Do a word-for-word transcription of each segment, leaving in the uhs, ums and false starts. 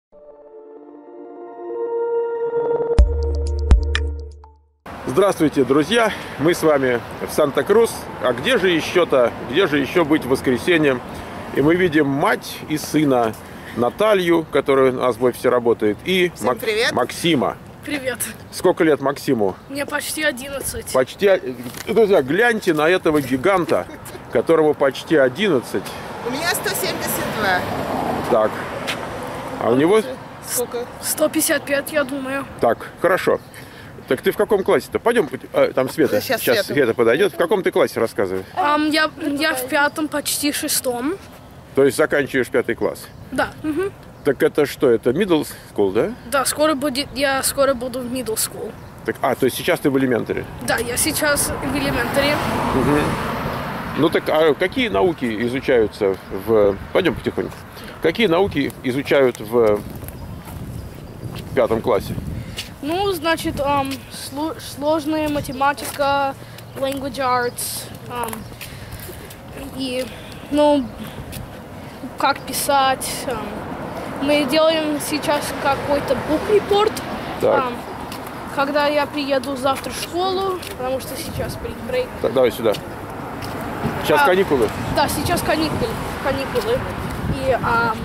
Здравствуйте, друзья! Мы с вами в Санта-Крус. А где же еще-то, где же еще быть в воскресенье? И мы видим мать и сына Наталью, которая у нас в офисе работает, и Мак... Максима. Привет. Сколько лет Максиму? Мне почти одиннадцать. Почти... Друзья, гляньте на этого гиганта, которому почти одиннадцать. У меня сто семьдесят два. Так. А у него? Сколько? сто пятьдесят пять, я думаю. Так, хорошо. Так ты в каком классе-то? Пойдем, а, там Света. Сейчас, Сейчас Света. Света подойдет. В каком ты классе, рассказывай? Um, я, я в пятом, почти шестом. То есть заканчиваешь пятый класс? Да. Угу. Так это что? Это middle school, да? Да, скоро будет, я скоро буду в middle school. Так, а, то есть сейчас ты в элементаре? Да, я сейчас в элементаре. Угу. Ну так, а какие науки изучаются в... Пойдем потихоньку. Какие науки изучают в пятом классе? Ну, значит, um, сложная математика, language arts, um, и, ну, как писать. Um, мы делаем сейчас какой-то book report, um, когда я приеду завтра в школу, потому что сейчас брейк. Так, давай сюда. Сейчас а, каникулы? Да, сейчас каникулы. каникулы. И, um,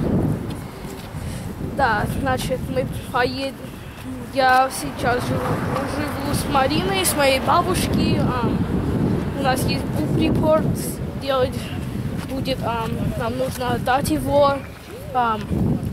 да, значит, мы поедем. Я сейчас живу, живу с Мариной, с моей бабушки. Um, у нас есть book report, делать будет, um, нам нужно отдать его um,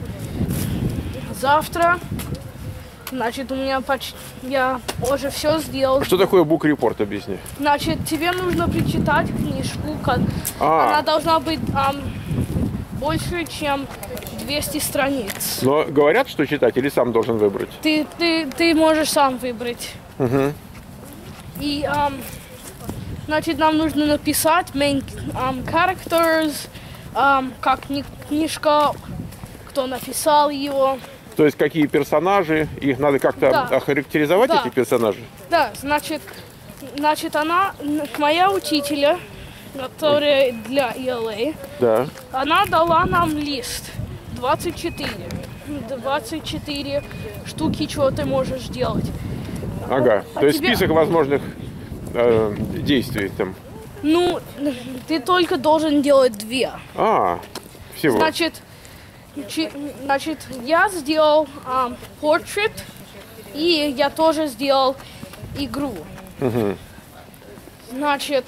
завтра. Значит, у меня почти, я уже все сделал. Что такое book report, объясни? Значит, тебе нужно прочитать книжку, а. она должна быть um, больше, чем двести страниц. Но говорят, что читать, или сам должен выбрать? Ты, ты, ты можешь сам выбрать. Угу. И, um, значит, нам нужно написать main um, characters, um, как книжка, кто написал его. То есть какие персонажи, их надо как-то да. охарактеризовать, да. эти персонажи? Да, значит, значит, она, моя учителя, которая для и эл эй, да. она дала нам лист. двадцать четыре. двадцать четыре штуки, чего ты можешь делать. Ага. А То есть тебе... список возможных э, действий там. Ну, ты только должен делать две. А, всего. Значит, чи... значит я сделал um, портрет, и я тоже сделал игру. Угу. Значит,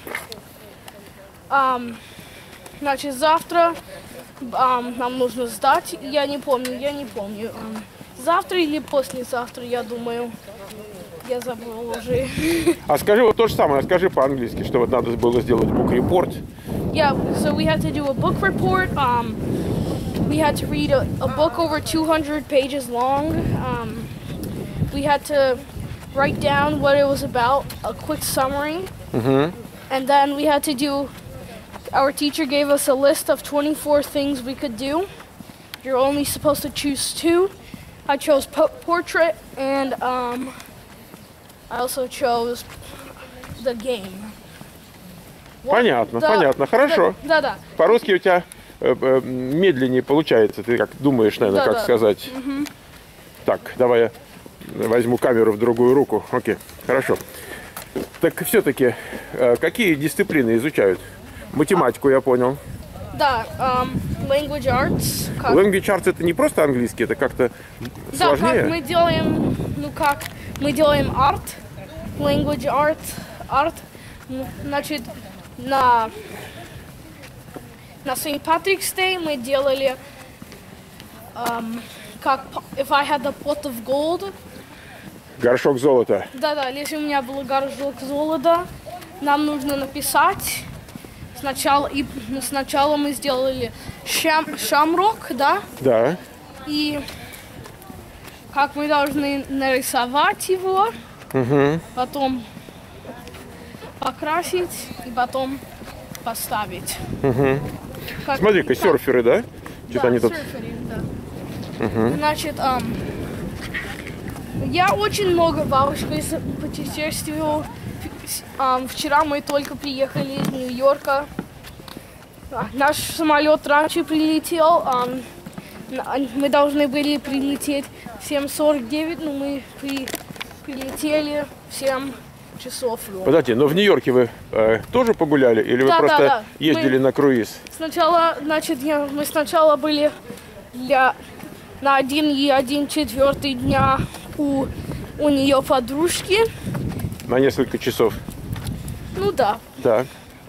um, значит, завтра Um, нам нужно сдать, я не помню, я не помню. Um, завтра или послезавтра, я думаю. Я забыл уже. А скажи вот то же самое, скажи по-английски, что вот надо было сделать book report. Yeah, so we had to do a book report. Um, we had to read a, a book over two hundred pages long. Um, we had to write down what it was about, a quick summary. Mm-hmm. And then we had to do Our teacher gave us a list of twenty-four things we could do. You're only supposed to choose two. I chose po portrait, and um, I also chose the game. Понятно, да, понятно, хорошо. Да, да. По-русски у тебя э, э, медленнее получается, ты как думаешь, наверное, да, как да. сказать. Угу. Так, давай я возьму камеру в другую руку. Окей, хорошо. Так все-таки, э, какие дисциплины изучают? Математику, я понял. Да, um, language arts. Как... Language arts это не просто английский, это как-то да, сложнее? Да, как мы делаем, ну как, мы делаем арт, language art, арт, значит, на, на Saint Patrick's Day мы делали, um, как, if I had the pot of gold. Горшок золота. Да-да, если у меня был горшок золота, нам нужно написать. Сначала, и, сначала мы сделали шам, шамрок, да? Да. И как мы должны нарисовать его, угу. потом покрасить и потом поставить. Угу. Смотри-ка, серферы, да? Да, они тут... серферы, да. Угу. Значит, эм, я очень много бабушкой путешествовал. Um, вчера мы только приехали из Нью-Йорка. Наш самолет раньше прилетел. Um, на- мы должны были прилететь в семь сорок девять, но мы при- прилетели в семь часов. Подождите, но в Нью-Йорке вы э, тоже погуляли? Или вы Да, просто да, да. ездили Мы- на круиз? Сначала, значит, я- мы сначала были для, на один и один четвертый дня у, у нее подружки. На несколько часов. Ну да. Так.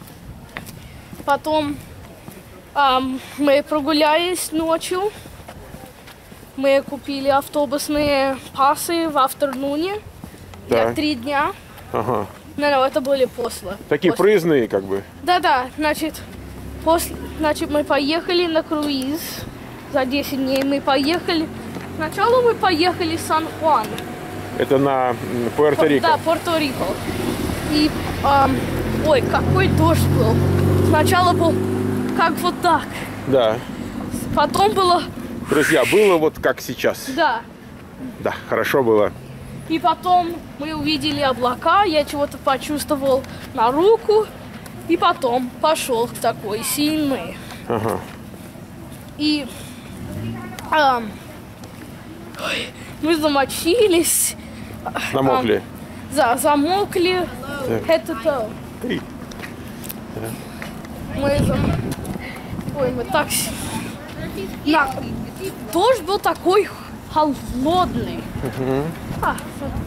Потом ам, мы прогулялись ночью. Мы купили автобусные пасы в авторнуне для Так. три дня. Ага. Ну, ну, это были после. Такие после. проездные, как бы. Да-да, значит, после, значит, мы поехали на круиз за десять дней. Мы поехали. Сначала мы поехали в Сан-Хуан. Это на м, Пуэрто-Рико. Да, Пуэрто-Рико. И, ам, ой, какой дождь был. Сначала был как вот так. Да. Потом было, Друзья, было вот как сейчас. да. Да, хорошо было. И потом мы увидели облака, я чего-то почувствовал на руку. И потом пошел такой сильный. Ага. И ам, ой, мы замочились. Намокли. Ам, за, замокли. Так. Это то. Три. Мы зам... Ой, мы так... с- На... Дождь был такой холодный. А,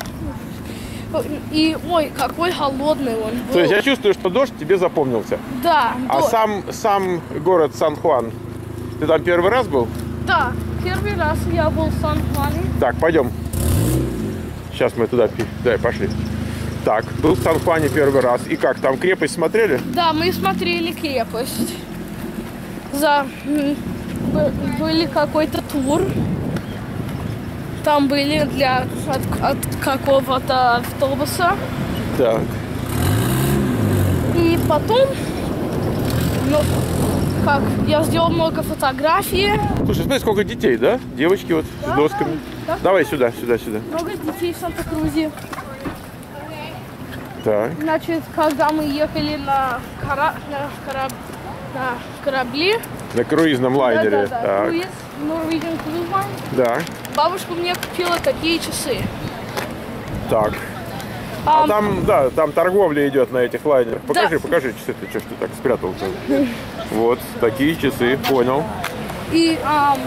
и, ой, какой холодный он был. То есть я чувствую, что дождь тебе запомнился. Да, А дождь. сам, сам город Сан-Хуан, ты там первый раз был? Да, первый раз я был в Сан-Хуане. Так, пойдем. Сейчас мы туда пи- да, пошли. Так, был в Сан-Хуане первый раз. И как, там крепость смотрели? Да, мы смотрели крепость. За... м, бы- Были какой-то тур. Там были для от, от какого-то автобуса. Так. И потом, ну, как, я сделал много фотографий. Слушай, смотри, сколько детей, да? Девочки вот Да, с досками. да. Давай сюда, сюда, сюда. Много детей в Санта-Крузе. Так. Значит, когда мы ехали на, кора... на, кораб... на корабле, На круизном лайнере. да-да-да, Так. круиз, Norwegian Cruise Line, Да. бабушка мне купила такие часы. Так. А Ам, там, да, там торговля идет на этих лайнерах. Покажи, Да. покажи часы. Ты что ж ты так спрятал-то? Вот, такие часы, понял. И ам,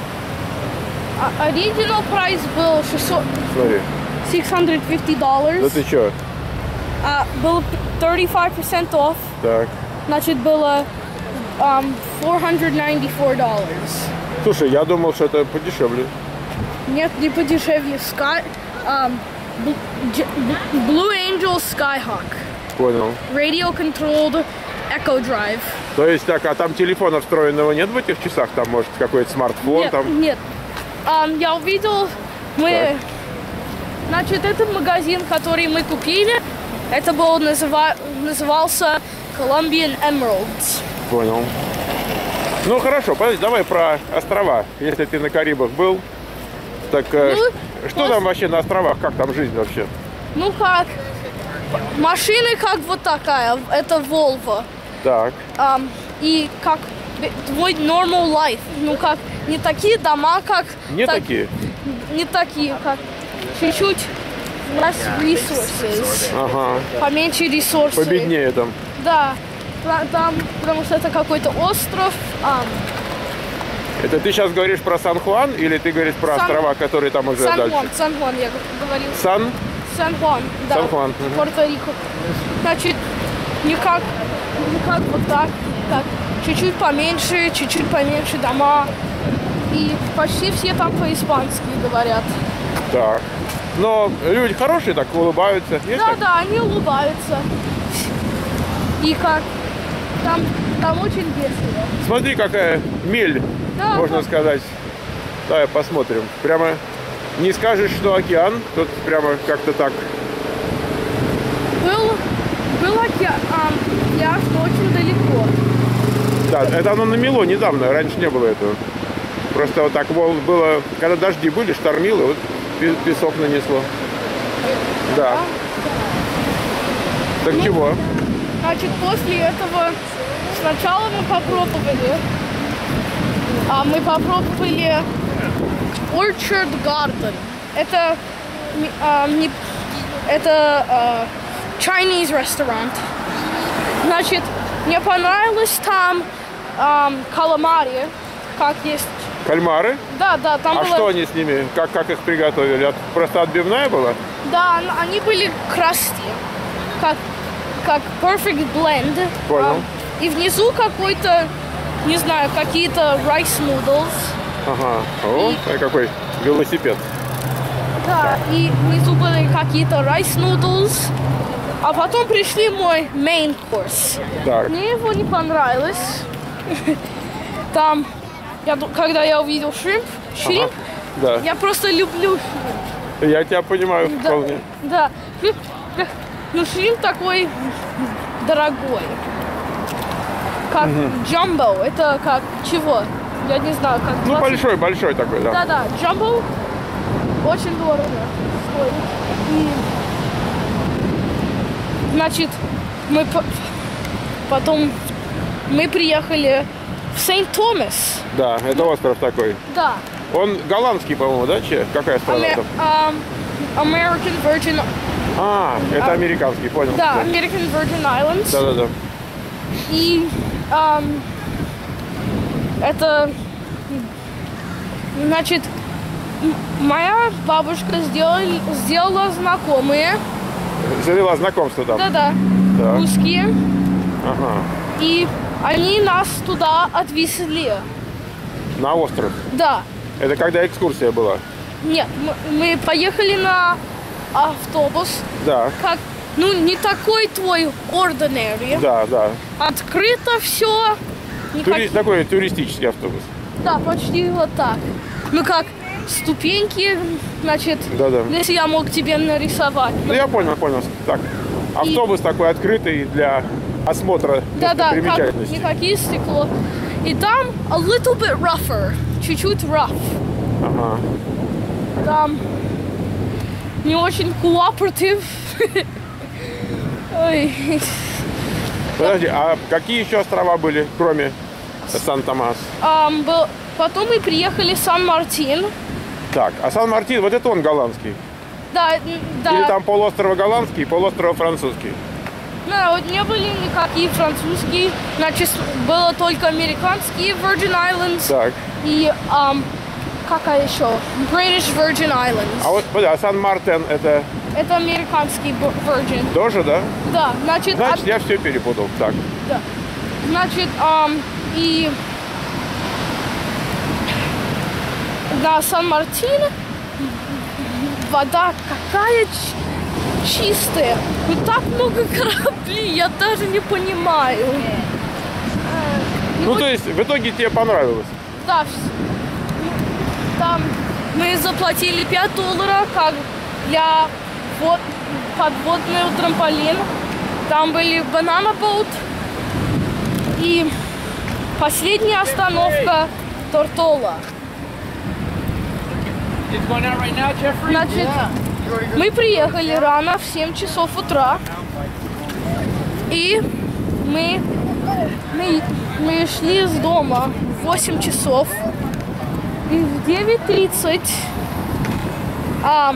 а- original прайс был шестьсот, Смотри. шестьсот пятьдесят Да долларов. ты что? А, было тридцать пять процентов off. Так. Значит, было um, четыреста девяносто четыре доллара. Слушай, я думал, что это подешевле. Нет, не подешевле. Sky, um, Bl- J- Bl- Blue Angel Skyhawk. Понял. Radio controlled Echo Drive. То есть так, а там телефона встроенного нет в этих часах? Там, может, какой-то смартфон Нет, там? нет. Um, я увидел, мы... Так. Значит, этот магазин, который мы купили, это был, называ- назывался Colombian Emeralds. Понял. Ну хорошо, подожди, давай про острова. Если ты на Карибах был, так э, Ну, что пос- там вообще на островах? Как там жизнь вообще? Ну как, машины как вот такая, это Volvo. Так, Ам, и как б- твой normal life. Ну как, не такие дома, как... не так- такие? Не такие, как чуть-чуть less resources. Ага, Поменьше ресурсов. победнее там. Да, та- там, потому что это какой-то остров. ам, Это ты сейчас говоришь про Сан-Хуан или ты говоришь про Сан- острова, которые там уже Сан-Хуан, дальше? Сан-Хуан, я говорил. Сан? Сан-Хуан, да. Сан-Хуан, мгм. Пуэрто-Рико. Значит, не как, не как вот так, так, чуть-чуть поменьше, чуть-чуть поменьше дома. И почти все там по-испански говорят. Так. Но люди хорошие, так улыбаются. Есть Да, так? да, они улыбаются. И как, там, там очень весело. Смотри, какая мель, Да, можно да. сказать. Давай посмотрим. Прямо не скажешь, что океан. Тут прямо как-то так. Был, был океан, пляж, но очень далеко. Да, это оно намело недавно, раньше не было этого. Просто вот так вол- было, когда дожди были, штормило, вот пе- песок нанесло. Да. Так Ну, чего? Значит, после этого сначала мы попробовали А мы попробовали Orchard Garden. Это, а, не, это а, Chinese restaurant. Значит, мне понравилось там а, каламари, как есть. Кальмары? Да, да, там А было... что они с ними? Как, как их приготовили? От- Просто отбивная была? Да, н- они были красти, как, как perfect blend. Понял. А, и внизу какой-то, не знаю, какие-то rice noodles. Ага. О, а какой велосипед. Да, и внизу были какие-то rice noodles. А потом пришли мой main course. Так. Мне его не понравилось. Там, я, ду- когда я увидел шримп, шримп, Да. я просто люблю шримп. Я тебя понимаю Да, вполне. да. Ну, шримп такой дорогой. Как джамбо. Это как чего? Я не знаю, как Ну, двадцать большой, большой такой, да. Да-да, джамбо очень дорого стоит. И, значит, мы по- потом мы приехали в Сент-Томас. Да, это остров такой. Да. Он голландский, по-моему, да, че? Какая страна Аме- там? ам, American Virgin, А, это американский, понял. да, American Virgin Islands. Да-да-да. И ам, это, значит, м- моя бабушка сделала, сделала знакомые, Завела знакомство там. да-да, Так. русские, Ага. и они нас туда отвезли. На остров. Да, Это когда экскурсия была. нет, мы, мы поехали на автобус, Да, как, ну, не такой твой ordinary, да, да. открыто все, Тури- Такой туристический автобус. да, почти вот так. Ну как, ступеньки, значит, Да-да. если я мог тебе нарисовать. Ну, я понял, понял. Так, автобус такой открытый для осмотра Да-да, как достопримечательностей. никакие стекло. И там a little bit rougher, чуть-чуть rough. Ага. Там не очень cooperative. Ой. Подожди, а какие еще острова были, кроме Сан-Томас? Ам, был- Потом мы приехали в Сан-Мартин. Так, а Сан-Мартин, вот это он голландский? Да, м, да. Или там полуострова голландский, полуострова французский? Да, вот не были никакие французские. Значит, было только американские Virgin Islands. Так. И ам, какая еще? British Virgin Islands. А вот, подожди, а Сан-Мартен это Это американский б- Virgin. тоже, да? Да, значит, Значит, от- я все перепутал. Так. да. Значит, ам, и на Сан-Мартин вода какая ч- чистая. Ну так много кораблей, я даже не понимаю. Ну, то есть, в итоге тебе понравилось? Да, вс- там мы заплатили пять долларов как для вот, подводный трамполин. Там были банана боут. И последняя остановка Тортола. Значит, мы приехали рано в семь часов утра. И мы, мы, мы шли из дома в восемь часов. И в девять тридцать а,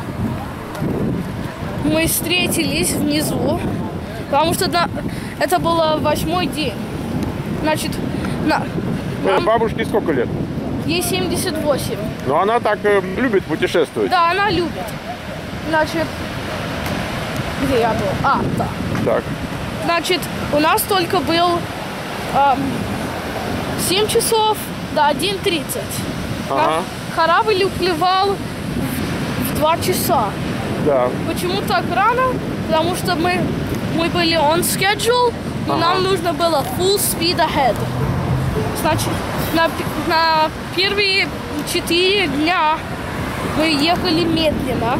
мы встретились внизу, потому что на- это был восьмой день. Значит, на, Э, нам- Бабушке сколько лет? ей семьдесят восемь. Но она так э, любит путешествовать. Да, она любит. Значит, где я был? А, да. Так. Значит, у нас только был ам, семь часов до один тридцать. Ага. Корабль уплывал в два часа. Да. Почему так рано? Потому что мы, мы были on schedule, но Ага. нам нужно было full speed ahead. Значит, на, п- на первые четыре дня мы ехали медленно.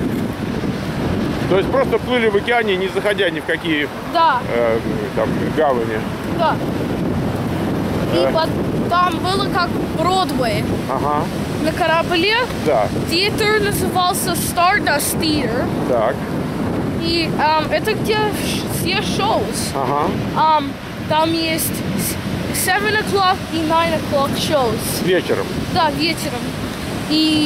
То есть просто плыли в океане, не заходя ни в какие Да, э, там гавани. да. И Э. пот- там было как Бродвей. Ага. На корабле Да. театр назывался Stardust Theater. Так. И ам, это где ш- все шоу. Ага. Ам, там есть с- seven o'clock и nine o'clock shows. Вечером. Да, вечером. И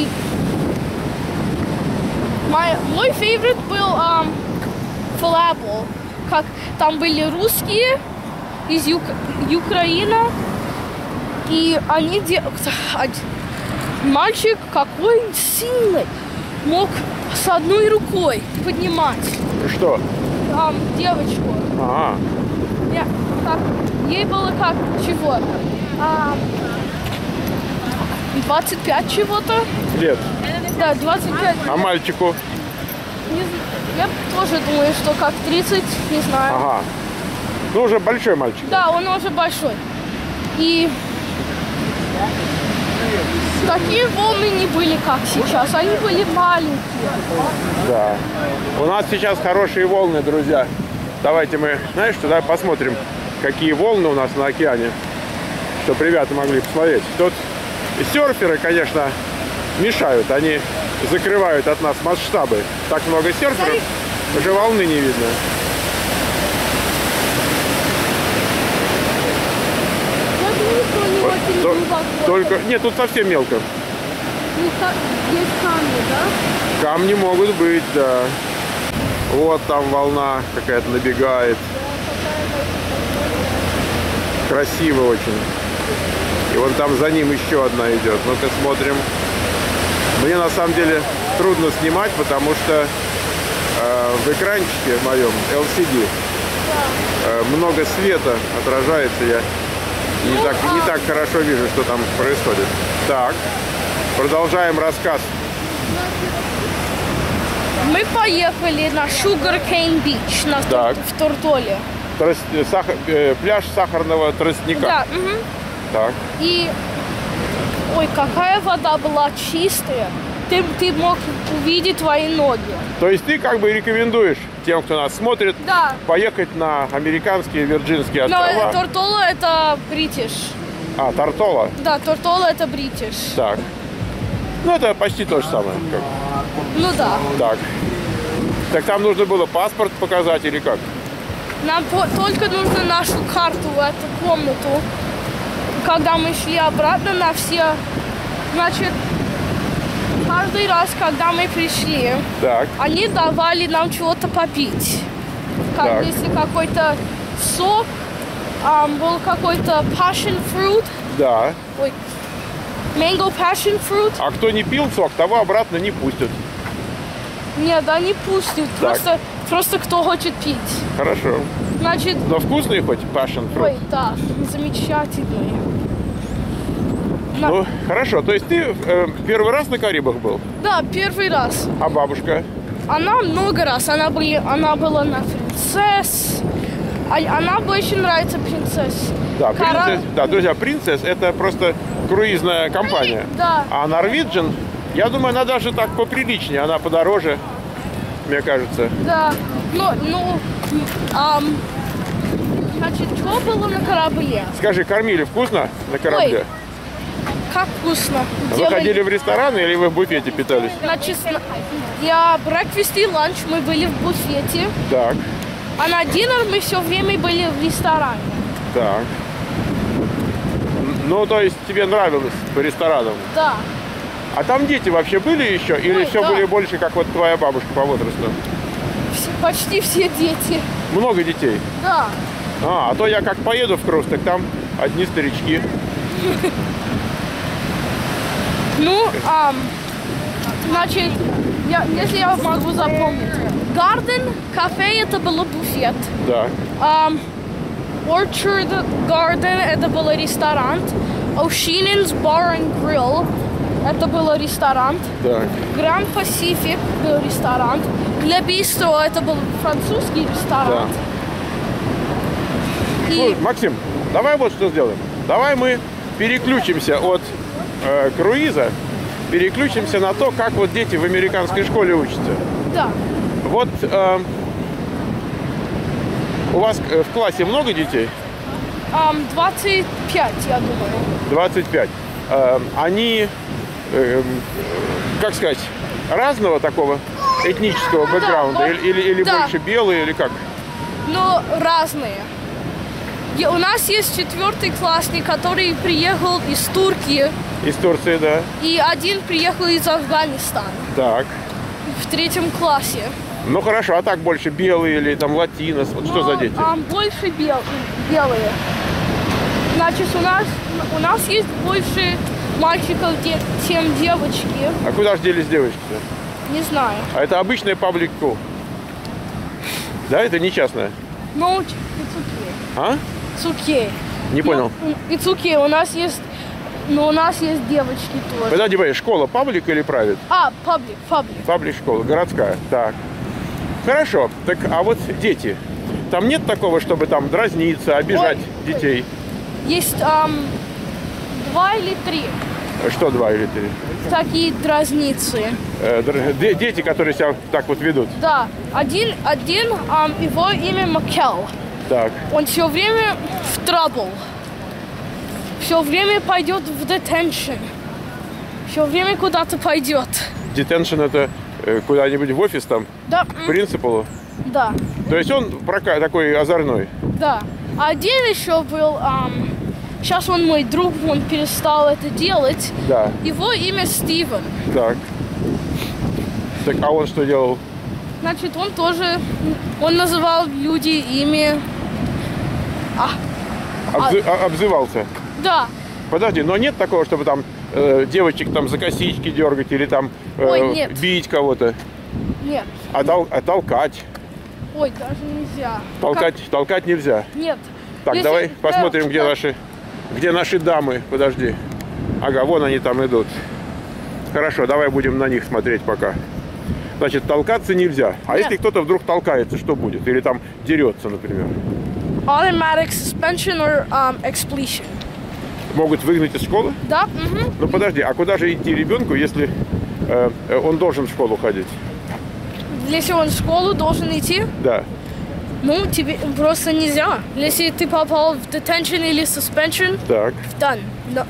мой, мой favorite был um, Falafel. Как там были русские из Юк... Украины. И они де... Мальчик какой сильный. Мог с одной рукой поднимать. Что? Um, девочку. А. Я, как, ей было как чего? А, двадцать пять чего-то. Лет. Да, двадцать пять. А мальчику? Не з- я тоже думаю, что как тридцать, не знаю. Ага. Ну, уже большой мальчик. Да, он уже большой. И такие волны не были, как сейчас. Они были маленькие. Да. У нас сейчас хорошие волны, друзья. Давайте мы, знаешь что, давай посмотрим, какие волны у нас на океане, чтобы ребята могли посмотреть. Тут серферы, конечно, мешают. Они закрывают от нас масштабы. Так много серферов, уже волны не видно. Я думаю, что они Вот, очень то- глубоко. только, нет, тут совсем мелко. Не так- Есть камни, да? Камни могут быть, да. Вот там волна какая-то набегает. Красиво очень. И вон там за ним еще одна идет. Ну-ка смотрим. Мне на самом деле трудно снимать, потому что э, в экранчике моем эл си ди э, много света отражается. Я не так, не так хорошо вижу, что там происходит. Так, продолжаем рассказ. Мы поехали на Sugar Cane Beach на Так. Тур- в Тортоле. Трос- э, сахар- э, пляж сахарного тростника. Да, мгм. Так. И, ой, какая вода была чистая. Ты, ты мог увидеть твои ноги. То есть ты как бы рекомендуешь тем, кто нас смотрит, Да. поехать на американские Вирджинские Но острова. Тортола это бритиш. А, Тартола. Да, Тортола это бритиш. Так. Ну, это почти то же самое. Как. Ну да. Так. Так там нужно было паспорт показать или как? Нам по- только нужно нашу карту в эту комнату. Когда мы шли обратно на все, значит, каждый раз, когда мы пришли, Так. они давали нам чего-то попить. Как Так. если какой-то сок, ам, был какой-то passion fruit, Да. ой, mango passion fruit. А кто не пил сок, того обратно не пустят. Нет, да не пустят, Так. просто, просто кто хочет пить. Хорошо. Значит, Но вкусный хоть passion fruit? ой, да, замечательный. На- Ну, хорошо. То есть ты э, первый раз на Карибах был? Да, первый раз. А бабушка? Она много раз, она, были, она была на принцесс. А- Она больше нравится принцесс. Да, Кара- принцесс, да, друзья, принцесс это просто круизная компания. Да. А Norwegian, я думаю, она даже так поприличнее, она подороже, мне кажется. Да, ну, ну, ам, значит, что было на корабле? Скажи, кормили вкусно на корабле? Ой, как вкусно. Вы Делали- ходили в рестораны или вы в буфете питались? Значит, на- для breakfast и ланч мы были в буфете, Так, а на динер мы все время были в ресторане. так. Ну, то есть тебе нравилось по ресторанам? Да, А там дети вообще были еще? Или Ой, все да. были больше, как вот твоя бабушка по возрасту? все- почти все дети. Много детей? Да. А, а то я как поеду в Крус, так там одни старички. Ну, ам, значит, я, если я могу запомнить. Гарден, кафе, это было буфет. Да. Um, Orchard Garden это был ресторан. Ocean's Bar and Grill это был ресторан. Так. Grand Pacific был ресторан. Le Bistro это был французский ресторан. И Слушай, Максим, давай вот что сделаем. Давай мы переключимся от э, круиза, переключимся на то, как вот дети в американской школе учатся. да, Вот э, у вас э, в классе много детей? um, двадцать пять, я думаю. двадцать пять. Э, они, э, как сказать, разного такого этнического бэкграунда? вот. Или, или, или Да. больше белые, или как? Но разные. Я- У нас есть четвертый классник, который приехал из Турции, Из Турции, да. и один приехал из Афганистана Так. в третьем классе. Ну хорошо, а так больше белые или там латинос? Вот что за дети? А, больше бел- белые. Значит, у нас, у нас есть больше мальчиков, де- чем девочки. А куда же делись девочки-то? Не знаю. А это обычная паблик school? Да, это не частная? Ну, it's okay. А? It's okay. Не понял. Ну, it's okay. У нас есть, но у нас есть девочки тоже. Подожди, подожди, школа паблик или private? А, public, public. Паблик школа, городская. Так. Хорошо. Так, а вот дети. Там нет такого, чтобы там дразниться, обижать Ой, детей? Есть ам, два или три Что два или три? такие дразницы. Э, др- де- дети, которые себя так вот ведут. Да, один, один, ам, его имя Макел. Так. Он все время в trouble. Все время пойдет в detention. Все время куда-то пойдет. Детеншн это э, куда-нибудь в офис там, Да, к м, принципалу. да, То есть он прока- такой озорной. да. Один еще был, ам, сейчас он мой друг, он перестал это делать. Да. Его имя Стивен. Так. Так, а он что делал? Значит, он тоже, он называл люди ими. А, Обзы- а- обзывался. да, Подожди, но нет такого, чтобы там э, девочек там за косички дергать или там э, Ой, нет. бить кого-то, нет. а, тол- а толкать. Ой, даже нельзя. Толкать, толкать нельзя. Как? Нет. Так, Если- давай да, посмотрим, где да. наши, где наши дамы. Подожди. Ага, вон они там идут. Хорошо, давай будем на них смотреть пока. Значит, толкаться нельзя. А Нет. если кто-то вдруг толкается, что будет? Или там дерется, например? Automatic suspension or um, expulsion. Могут выгнать из школы? Да? Мгм. Ну подожди, а куда же идти ребенку, если э, он должен в школу ходить? Если он в школу должен идти, Да. ну, тебе просто нельзя. Если ты попал в detention или suspension, Так. done. No.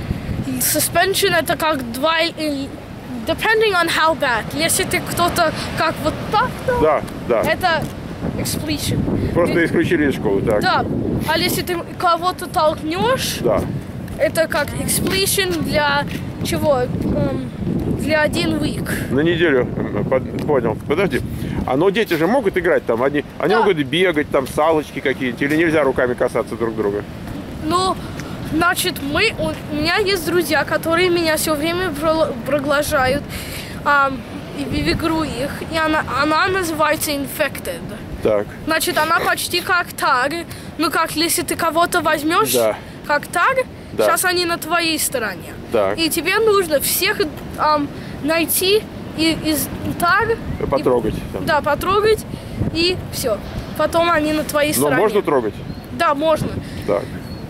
Suspension это как два... или- Depending on how bad. Если ты кто-то как вот так, то Да, да. это expulsion. Просто исключили из школы, так. Да. А если ты кого-то толкнешь, Да. это как expulsion для чего? Эм, для один week. На неделю. м, под- Понял. Подожди. А но дети же могут играть там. Они, они Да. могут бегать, там салочки какие-нибудь. Или нельзя руками касаться друг друга? Ну, значит, мы, у, у меня есть друзья, которые меня все время про- проглажают ам, и в в игру их. И она, она называется infected. Так. Значит, она почти как таг. Ну, как если ты кого-то возьмешь, Да. как таг, Да. сейчас они на твоей стороне. Так. И тебе нужно всех ам, найти и из таг. и- Потрогать. там. да, потрогать, и все. Потом они на твоей Но стороне. можно трогать? Да, можно. Так.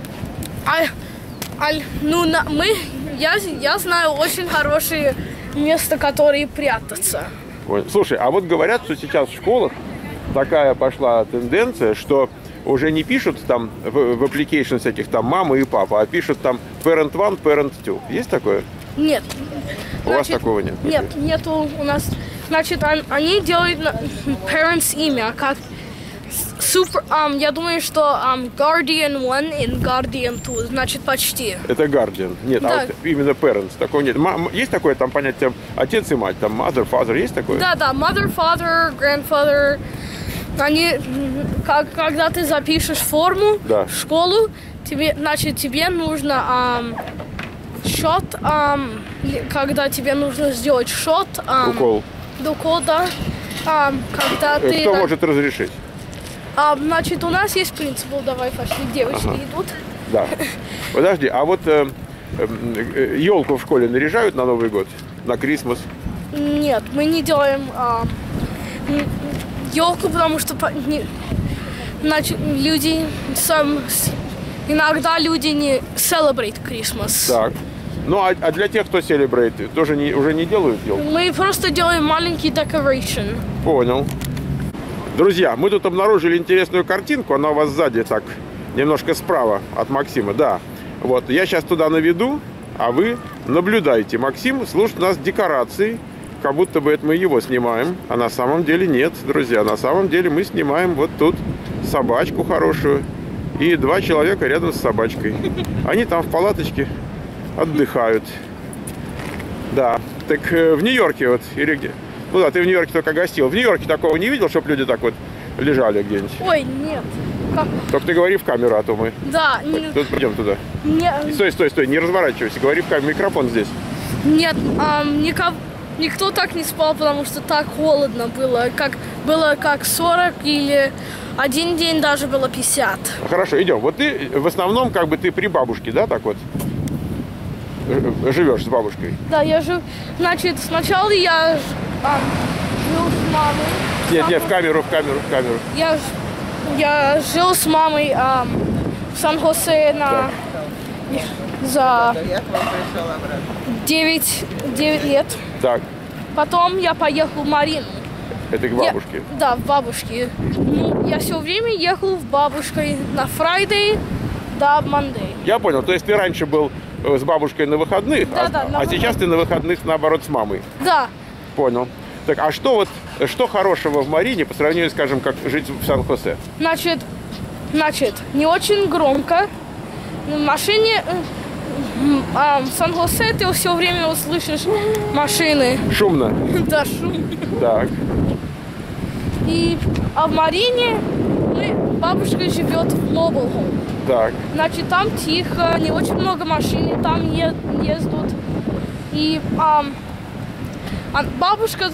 А, а, ну, на, мы, я, я знаю очень хорошие места, которые прятаться. Понял. Слушай, а вот говорят, что сейчас в школах такая пошла тенденция, что уже не пишут там в, в application всяких там мама и папа, а пишут там parent one, parent two. Есть такое? Нет. У вас такого нет? Нет, нету у нас. Значит, он- они делают на- parents имя, как супер. ам, я думаю, что ам, Guardian one и Guardian two, значит, почти. Это guardian. Нет, Да. а вот именно parents. Такого нет. Ма- м- есть такое там понятие отец и мать, там mother, father, есть такое? Да, да, mother, father, grandfather. Они, м, как, когда ты запишешь форму Да. в школу, тебе, значит, тебе нужно ам, счет, ам, ли- когда тебе нужно сделать счет. ам, Укол. Укол, да. Ам, когда Э, ты... Кто на- может разрешить? А, значит, у нас есть принцип, давай пошли, девочки идут. Да. Подожди, а вот елку в школе наряжают на Новый год? На Крисмас? Нет, мы не делаем елку, потому что по- не- значит, люди сам, с- иногда люди не celebrate Christmas. Так. Ну, а, а для тех, кто celebrate, тоже не, уже не делают елку? Мы просто делаем маленький decoration. Понял. Друзья, мы тут обнаружили интересную картинку. Она у вас сзади, так, немножко справа от Максима. Да. Вот, я сейчас туда наведу, а вы наблюдайте. Максим слушает у нас декорации, как будто бы это мы его снимаем. А на самом деле нет, друзья. На самом деле мы снимаем вот тут собачку хорошую. и два человека рядом с собачкой. Они там в палаточке отдыхают. Да. Так э, в Нью-Йорке вот, или где? Ну да, ты в Нью-Йорке только гостил. В Нью-Йорке такого не видел, чтобы люди так вот лежали где-нибудь? Ой, нет. Как? Только ты говори в камеру, а то мы... Да. Не, Тут пойдем туда. не, Стой, стой, стой, не разворачивайся. Говори в камеру, микрофон здесь. нет, ам, нико- никто так не спал, потому что так холодно было. Как, было как сорок или один день даже было пятьдесят. Хорошо, идем. Вот ты в основном как бы ты при бабушке, да, так вот? Ж- Живешь с бабушкой. Да, я жив... Значит, сначала я ж- ам, жил с мамой. Нет, нет, в камеру, в камеру, в камеру. Я, ж- я жил с мамой ам, в Сан-Хосе на... за Я к вам пришел обратно. девять, девять лет. Так, Потом я поехал в Марину. это к Я- бабушке. да, в бабушке. Ну, я все время ехал в бабушкой на Friday до Monday. Я понял, то есть ты раньше был э, с бабушкой на выходных, Да, а, да, на а сейчас ты на выходных наоборот с мамой. Да, Понял. Так, а что вот, что хорошего в Марине по сравнению, скажем, как жить в Сан-Хосе? значит, значит, не очень громко. В машине э, м, а, в Сан-Хосе ты все время услышишь машины. Шумно. Да, шум. Так, И, а в Марине мы, бабушка живет в Mobile Home. так. Значит, там тихо, не очень много машин там е- ездят. И ам, а бабушка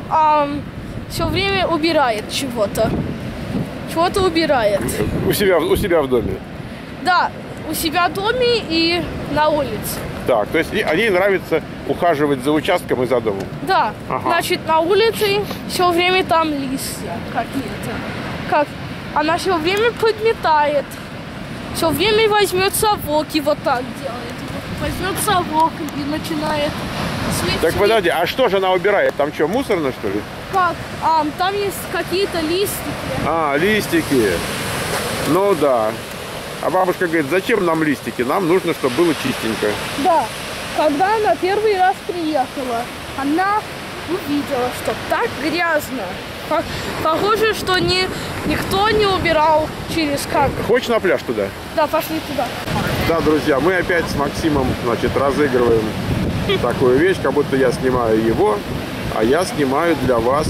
все время убирает чего-то. Чего-то убирает. У себя, у себя в доме. Да, у себя в доме и на улице. Так, то есть и- а ей нравится ухаживать за участком и за домом. Да, Ага. значит, на улице все время там листья какие-то. Как она все время подметает. Все время возьмет совок и вот так делает. Возьмет совок и начинает светить. Так подожди, а что же она убирает? Там что, мусорно, что ли? Как? А, там есть какие-то листики. А, листики. Ну да. А бабушка говорит, зачем нам листики? Нам нужно, чтобы было чистенько. Да. Когда она первый раз приехала, она увидела, что так грязно. Как- Похоже, что ни, никто не убирал через как. Хочешь на пляж туда? Да, пошли туда. Да, друзья, мы опять с Максимом, значит, разыгрываем такую вещь, как будто я снимаю его, а я снимаю для вас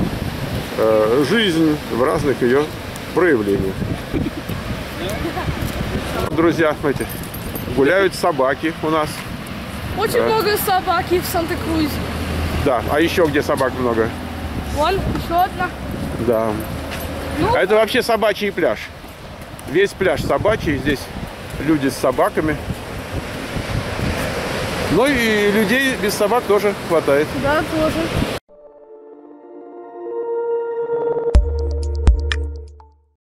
э, жизнь в разных ее проявлениях. Друзья, смотрите, гуляют собаки у нас. Очень Да. много собаки в Санта-Крузе. Да, а еще где собак много? Вон еще одна. Да. Ну, А это вообще собачий пляж. Весь пляж собачий, здесь люди с собаками. Ну и людей без собак тоже хватает. да, тоже.